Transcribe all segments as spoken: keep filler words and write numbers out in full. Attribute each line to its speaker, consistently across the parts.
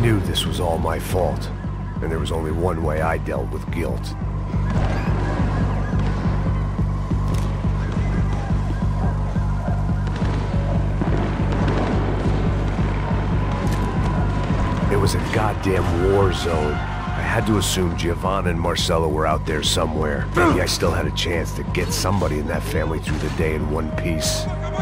Speaker 1: knew this was all my fault, and there was only one way I dealt with guilt. It was a goddamn war zone. I had to assume Giovanna and Marcello were out there somewhere. Maybe I still had a chance to get somebody in that family through the day in one piece.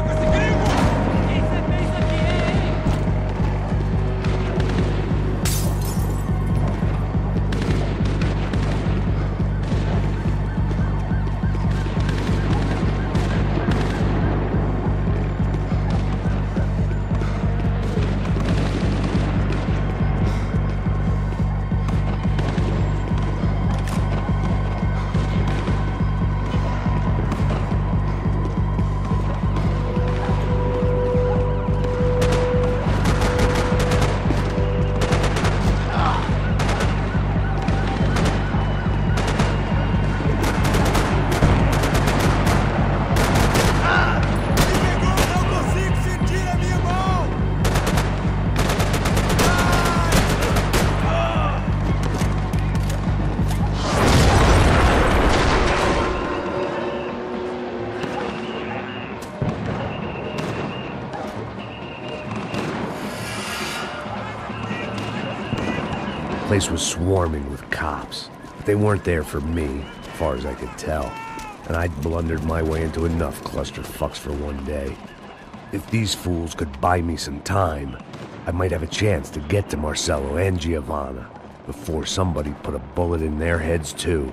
Speaker 1: The place was swarming with cops. They weren't there for me, as far as I could tell, and I'd blundered my way into enough clusterfucks for one day. If these fools could buy me some time, I might have a chance to get to Marcello and Giovanna before somebody put a bullet in their heads too.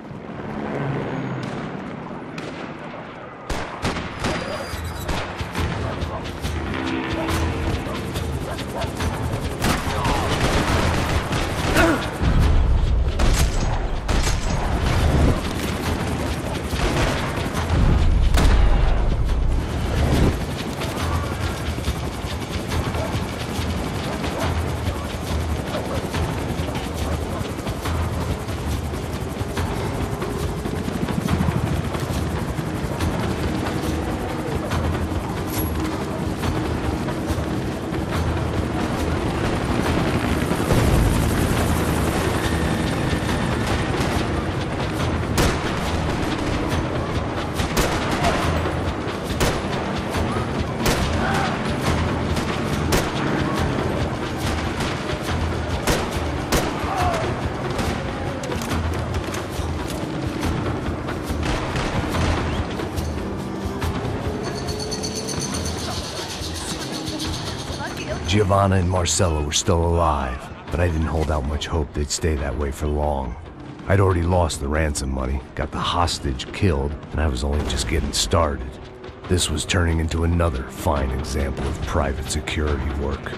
Speaker 1: Giovanna and Marcello were still alive, but I didn't hold out much hope they'd stay that way for long. I'd already lost the ransom money, got the hostage killed, and I was only just getting started. This was turning into another fine example of private security work.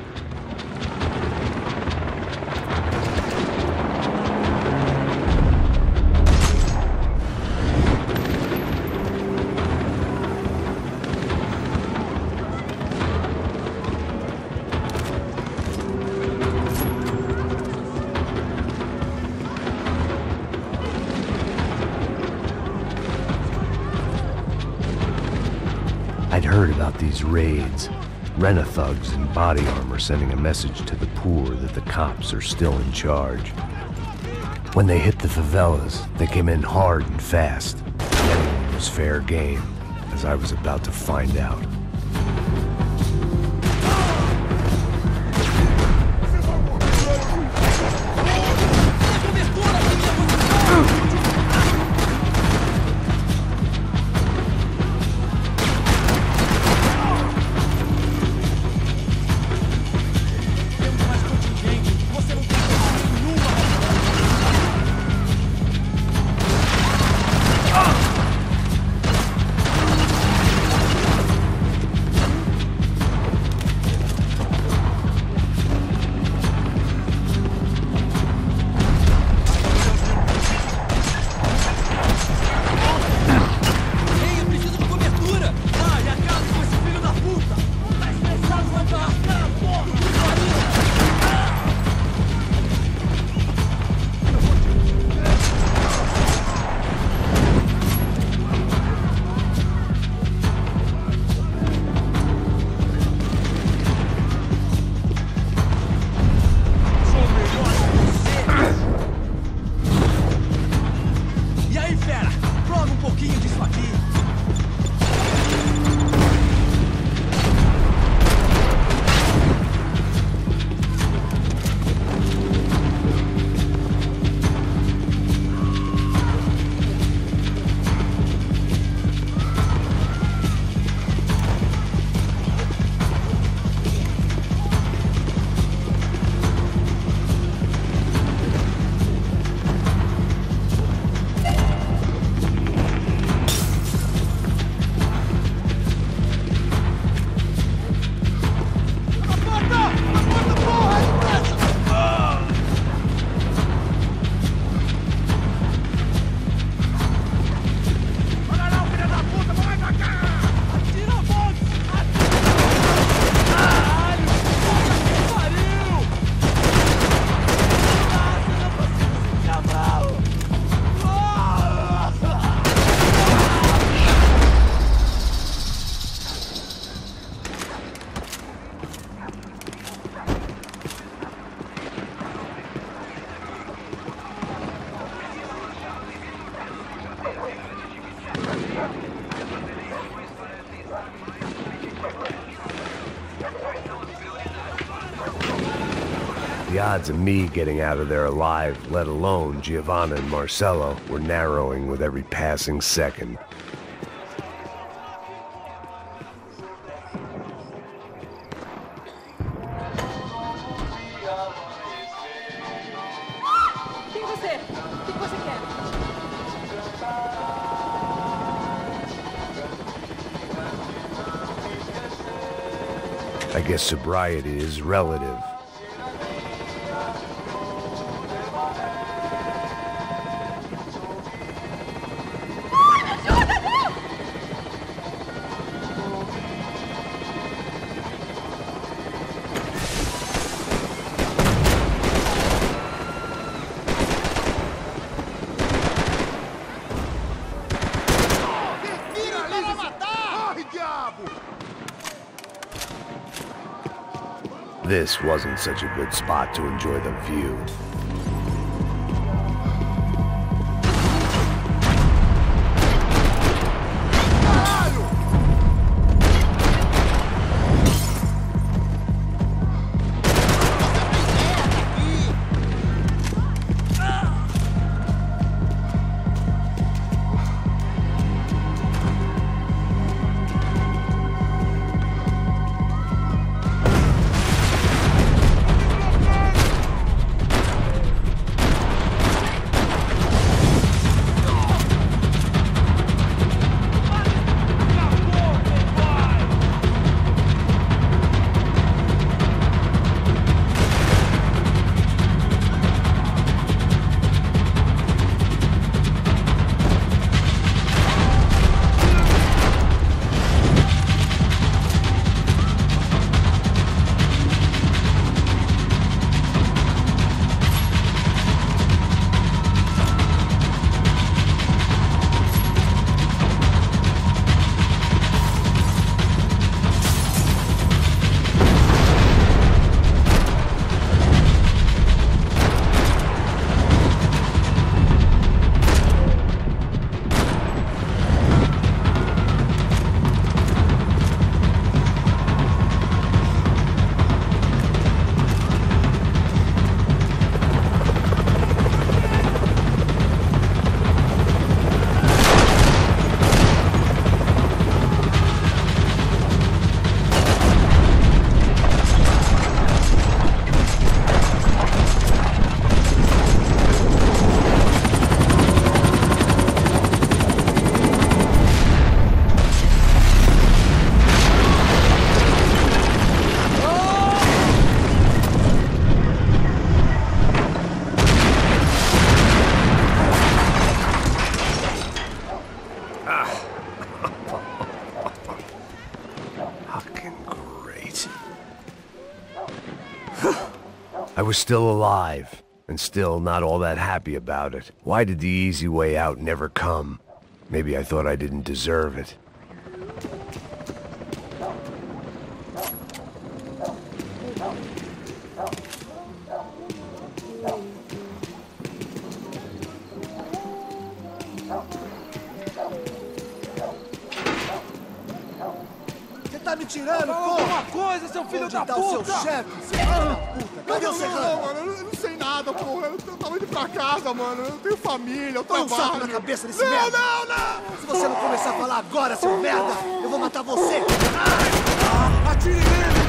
Speaker 1: I'd heard about these raids. Rena-thugs in body armor sending a message to the poor that the cops are still in charge. When they hit the favelas, they came in hard and fast. Anyone was fair game, as I was about to find out. odds of me getting out of there alive, let alone Giovanna and Marcello, were narrowing with every passing second. I guess sobriety is relative. This wasn't such a good spot to enjoy the view. I was still alive, and still not all that happy about it. Why did the easy way out never come? Maybe I thought I didn't deserve it.
Speaker 2: Você tá me tirando, porra!
Speaker 3: Alguma coisa, seu filho da puta!
Speaker 2: Onde tá o seu chefe, seu filho da puta? Cadê o
Speaker 4: Não,
Speaker 2: Serrano?
Speaker 4: não, mano, eu não sei nada, porra. Eu tava indo pra casa, mano. Eu tenho família, eu
Speaker 2: Põe um
Speaker 4: trabalho.
Speaker 2: saco na cabeça desse
Speaker 4: não,
Speaker 2: merda!
Speaker 4: Não, não, não!
Speaker 2: Se você não começar a falar agora, seu merda, eu vou matar você!
Speaker 3: Atire nele!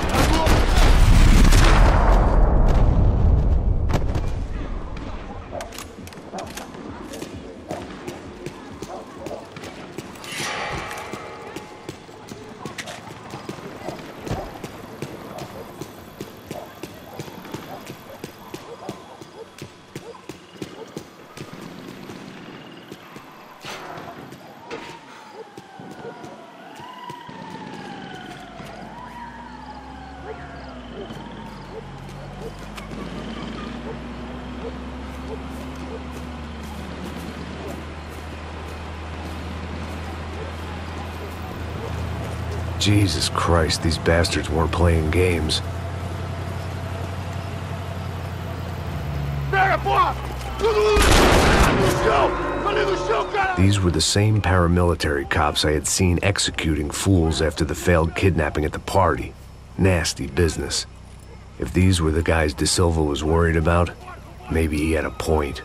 Speaker 1: Jesus Christ, these bastards weren't playing games.
Speaker 4: Pega, porra! No chão! Ali no chão, cara!
Speaker 1: These were the same paramilitary cops I had seen executing fools after the failed kidnapping at the party. Nasty business. If these were the guys De Silva was worried about, maybe he had a point.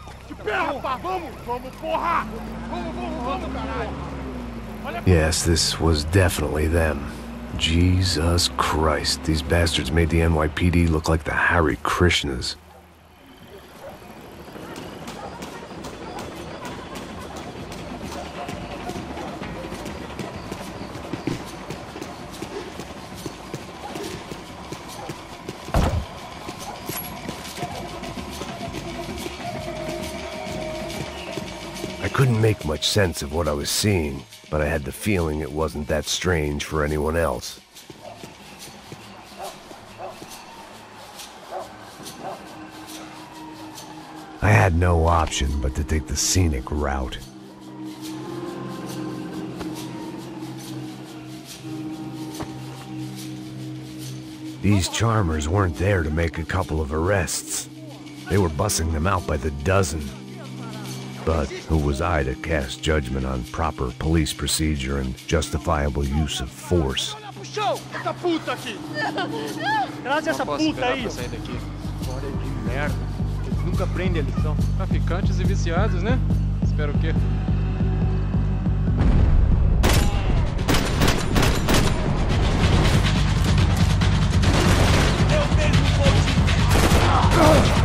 Speaker 1: Yes, this was definitely them. Jesus Christ, these bastards made the N Y P D look like the Hare Krishnas. I couldn't make much sense of what I was seeing, but I had the feeling it wasn't that strange for anyone else. I had no option but to take the scenic route. These charmers weren't there to make a couple of arrests. They were bussing them out by the dozen. But who was I to cast judgment on proper police procedure and justifiable use of force?
Speaker 5: Traz essa puta aí! História de merda. Eles nunca aprendem a lição.
Speaker 6: Traficantes e viciados, né? Espero o quê?
Speaker 5: Eu mesmo vou te...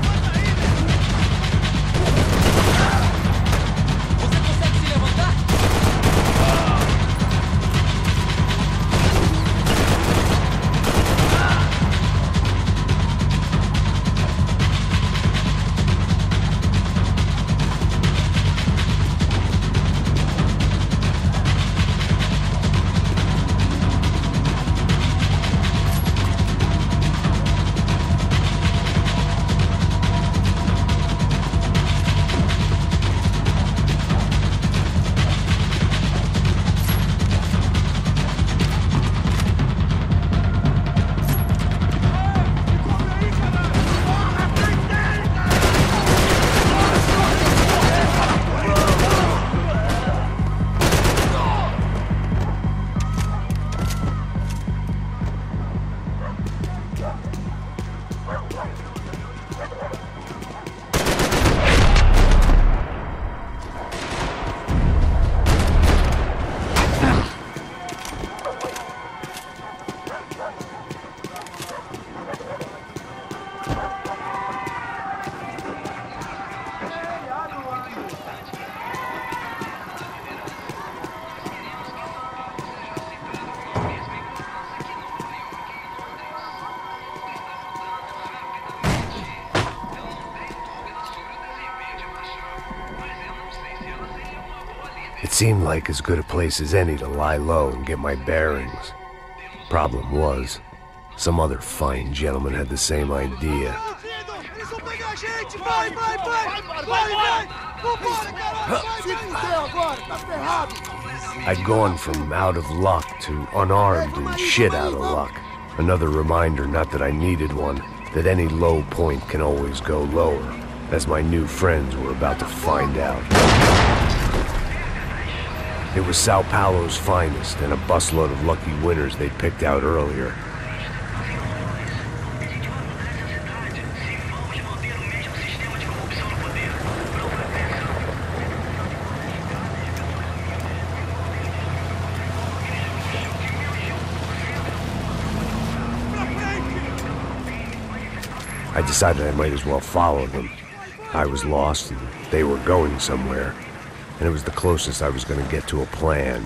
Speaker 1: It seemed like as good a place as any to lie low and get my bearings. Problem was, some other fine gentleman had the same idea. I'd gone from out of luck to unarmed and shit out of luck. Another reminder, not that I needed one, that any low point can always go lower, as my new friends were about to find out. It was Sao Paulo's finest and a busload of lucky winners they'd picked out earlier. I decided I might as well follow them. I was lost and they were going somewhere, and it was the closest I was going to get to a plan.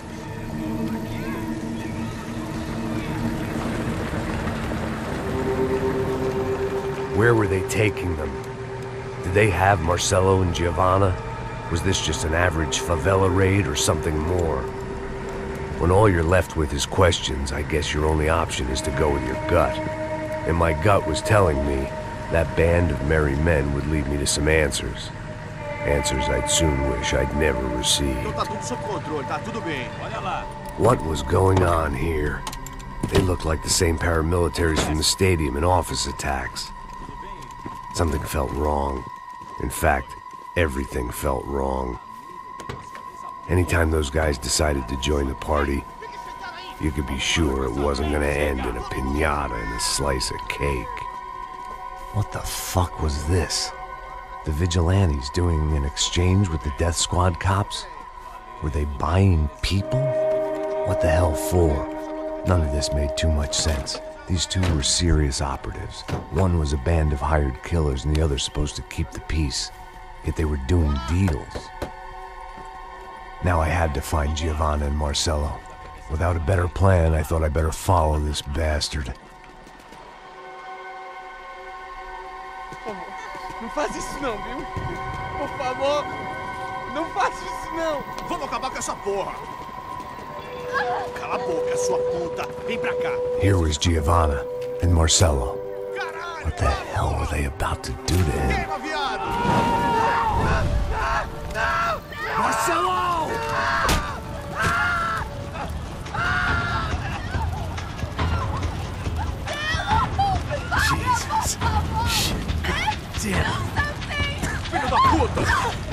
Speaker 1: Where were they taking them? Did they have Marcelo and Giovanna? Was this just an average favela raid or something more? When all you're left with is questions, I guess your only option is to go with your gut. And my gut was telling me that band of merry men would lead me to some answers. Answers I'd soon wish I'd never received. What was going on here? They looked like the same paramilitaries from the stadium in office attacks. Something felt wrong. In fact, everything felt wrong. Anytime those guys decided to join the party, you could be sure it wasn't gonna end in a piñata and a slice of cake. What the fuck was this? The vigilantes doing an exchange with the death squad cops? Were they buying people? What the hell for? None of this made too much sense. These two were serious operatives. One was a band of hired killers and the other supposed to keep the peace. Yet they were doing deals. Now I had to find Giovanna and Marcello. Without a better plan, I thought I better follow this bastard.
Speaker 3: Não faz isso não, viu? Por favor, não faça isso não.
Speaker 2: Vamos acabar com essa porra. Cala a boca, sua puta. Vem pra cá.
Speaker 1: Here was Giovanna and Marcello. What the hell were they about to do to him?
Speaker 2: Queima, viado!
Speaker 1: Marcello! Jesus. Shit. Damn.
Speaker 2: Filho da puta!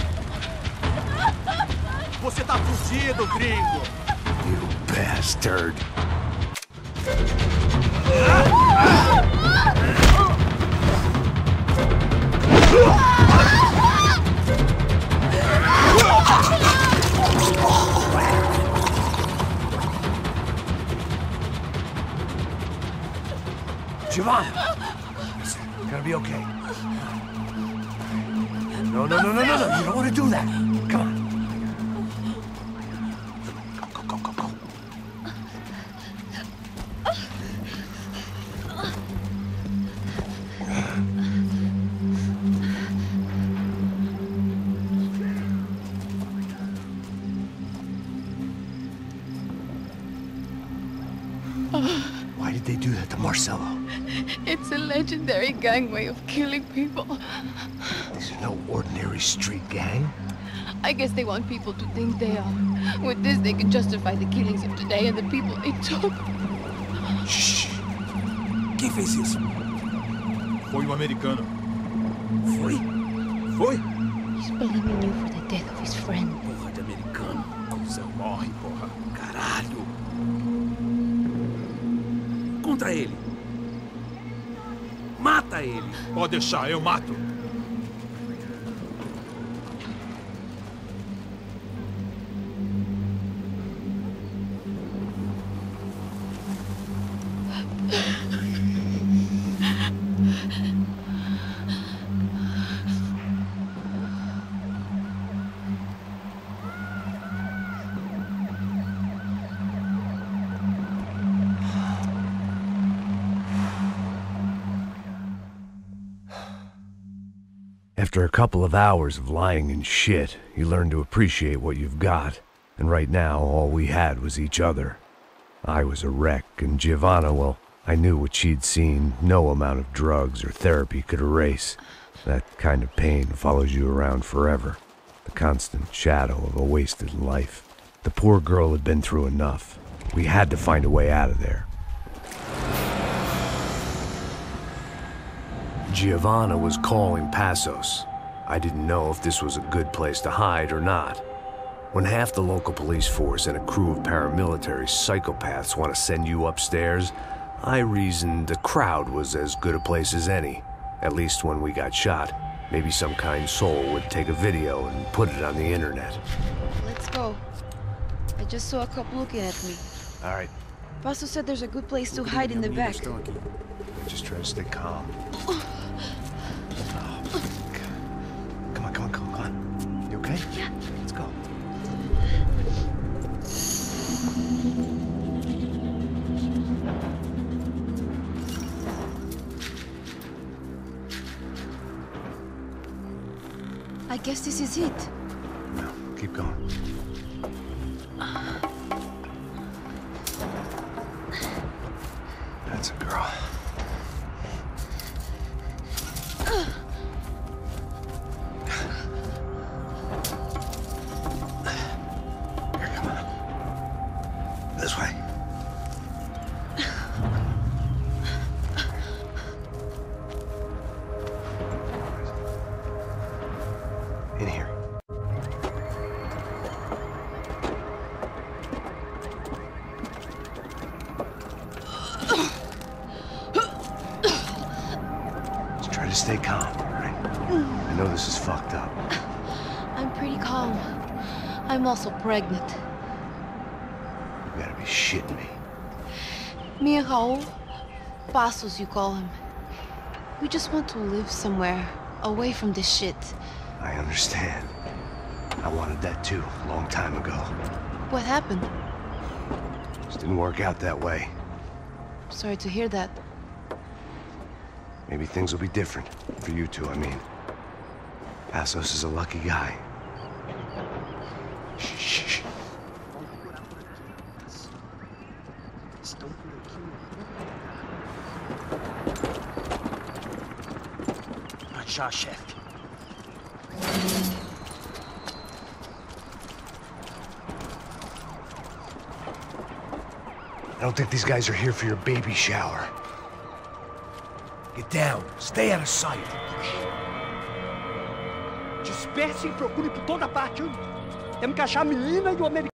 Speaker 2: Você tá fugido, gringo!
Speaker 1: You bastard. Giovanna! Listen, you're gonna be okay. No, no, no, no, no, no, you don't want to do that. Come on. Go, go, go, go, go. Why did they do that to Marcello?
Speaker 7: It's a legendary gang way of killing people.
Speaker 1: These are no ordinary street gang.
Speaker 7: I guess they want people to think they are. With this, they can justify the killings of today and the people they took.
Speaker 1: Shh.
Speaker 3: Quem fez isso? Foi um americano. Foi? Foi?
Speaker 7: He's blaming you for the death of his friend.
Speaker 3: Porra de americano. Você morre, porra. Caralho. Contra ele. Mata ele. Pode deixar, eu mato.
Speaker 1: After a couple of hours of lying and shit, you learn to appreciate what you've got. And right now, all we had was each other. I was a wreck, and Giovanna, well, I knew what she'd seen no amount of drugs or therapy could erase. That kind of pain follows you around forever. The constant shadow of a wasted life. The poor girl had been through enough. We had to find a way out of there. Giovanna was calling Passos. I didn't know if this was a good place to hide or not. When half the local police force and a crew of paramilitary psychopaths want to send you upstairs, I reasoned the crowd was as good a place as any. At least when we got shot, maybe some kind soul would take a video and put it on the internet.
Speaker 7: Let's go. I just saw a cop looking at me.
Speaker 1: All right,
Speaker 7: Paso said there's a good place to hide in the back.
Speaker 1: just try to stay calm. Oh, come on, come on, come on, come on. You okay?
Speaker 7: Yeah.
Speaker 1: Let's go.
Speaker 7: I guess this is it.
Speaker 1: No, keep going. That's a girl. Here, come on. This way. In here. stay calm, right? I know this is fucked up.
Speaker 7: I'm pretty calm. I'm also pregnant.
Speaker 1: You gotta be shitting me.
Speaker 7: Me and Raul, Passos you call him. We just want to live somewhere, away from this shit.
Speaker 1: I understand. I wanted that too, a long time ago.
Speaker 7: What happened?
Speaker 1: Just didn't work out that way.
Speaker 7: Sorry to hear that.
Speaker 1: Maybe things will be different. For you two, I mean. Passos is a lucky guy. Shh, shh, shh.
Speaker 2: Já, chefe.
Speaker 1: I don't think these guys are here for your baby shower. Get down. Stay out of sight.
Speaker 2: Disperse e procure por toda parte. Temos que achar a menina e o americano.